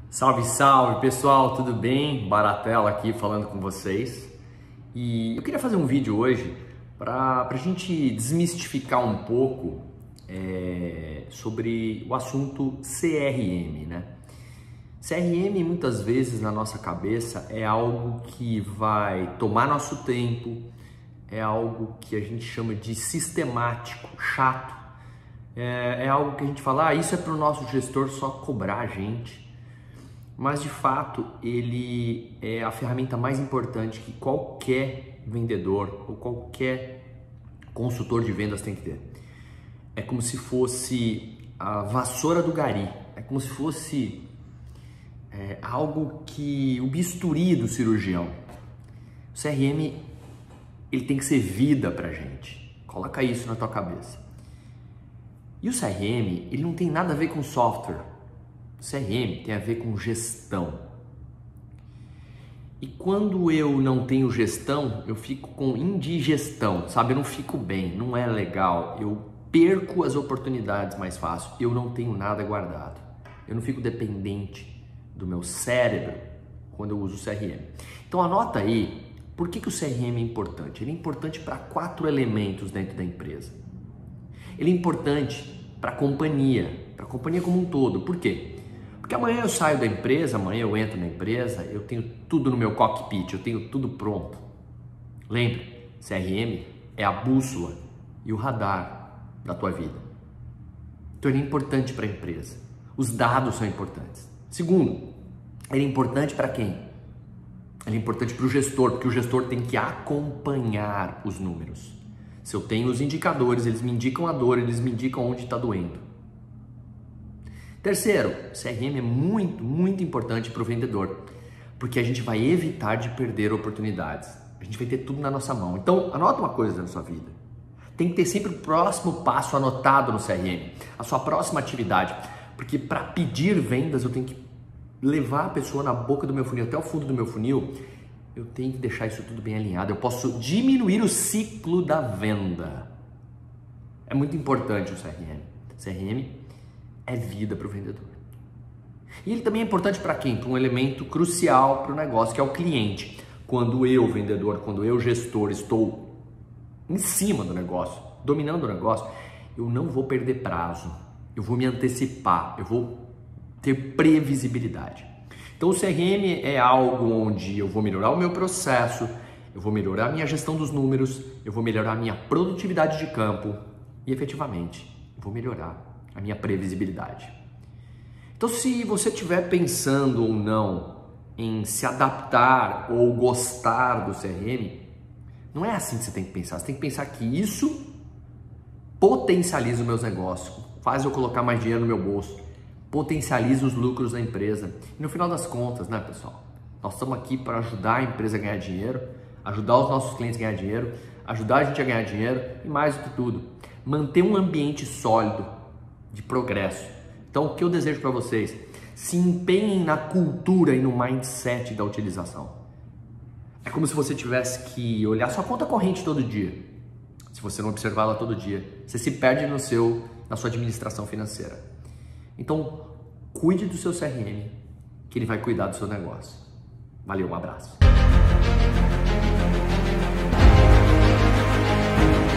Salve, salve pessoal, tudo bem? Baratella aqui falando com vocês. E eu queria fazer um vídeo hoje para a gente desmistificar um pouco sobre o assunto CRM, né? CRM muitas vezes na nossa cabeça é algo que vai tomar nosso tempo, é algo que a gente chama de sistemático, chato, é algo que a gente fala, isso é para o nosso gestor só cobrar a gente. Mas de fato ele é a ferramenta mais importante que qualquer vendedor ou qualquer consultor de vendas tem que ter. É como se fosse a vassoura do gari, é como se fosse algo que o bisturi do cirurgião. O CRM ele tem que ser vida pra gente. Coloca isso na tua cabeça. E o CRM ele não tem nada a ver com software. CRM tem a ver com gestão. E quando eu não tenho gestão, eu fico com indigestão, sabe? Eu não fico bem, não é legal. Eu perco as oportunidades mais fácil. Eu não tenho nada guardado. Eu não fico dependente do meu cérebro quando eu uso o CRM. Então anota aí, por que o CRM é importante? Ele é importante para 4 elementos dentro da empresa. Ele é importante para a companhia como um todo. Por quê? Porque amanhã eu saio da empresa, amanhã eu entro na empresa, eu tenho tudo no meu cockpit, eu tenho tudo pronto. Lembre, CRM é a bússola e o radar da tua vida. Então ele é importante para a empresa. Os dados são importantes. Segundo, ele é importante para quem? Ele é importante para o gestor, porque o gestor tem que acompanhar os números. Se eu tenho os indicadores, eles me indicam a dor, eles me indicam onde está doendo. Terceiro, CRM é muito importante para o vendedor, porque a gente vai evitar de perder oportunidades. A gente vai ter tudo na nossa mão. Então, anota uma coisa na sua vida. Tem que ter sempre o próximo passo anotado no CRM, a sua próxima atividade, porque para pedir vendas eu tenho que levar a pessoa na boca do meu funil, até o fundo do meu funil, eu tenho que deixar isso tudo bem alinhado. Eu posso diminuir o ciclo da venda. É muito importante o CRM. CRM é vida para o vendedor. E ele também é importante para quem? Para um elemento crucial para o negócio, que é o cliente. Quando eu, vendedor, quando eu, gestor, estou em cima do negócio, dominando o negócio, eu não vou perder prazo, eu vou me antecipar, eu vou ter previsibilidade. Então o CRM é algo onde eu vou melhorar o meu processo, eu vou melhorar a minha gestão dos números, eu vou melhorar a minha produtividade de campo e efetivamente eu vou melhorar a minha previsibilidade. Então, se você estiver pensando ou não em se adaptar ou gostar do CRM, não é assim que você tem que pensar. Você tem que pensar que isso potencializa os meus negócios, faz eu colocar mais dinheiro no meu bolso, potencializa os lucros da empresa. E no final das contas, né, pessoal? Nós estamos aqui para ajudar a empresa a ganhar dinheiro, ajudar os nossos clientes a ganhar dinheiro, ajudar a gente a ganhar dinheiro e mais do que tudo, manter um ambiente sólido de progresso. Então, o que eu desejo para vocês? Se empenhem na cultura e no mindset da utilização. É como se você tivesse que olhar sua conta corrente todo dia. Se você não observar ela todo dia, você se perde na sua administração financeira. Então, cuide do seu CRM, que ele vai cuidar do seu negócio. Valeu, um abraço.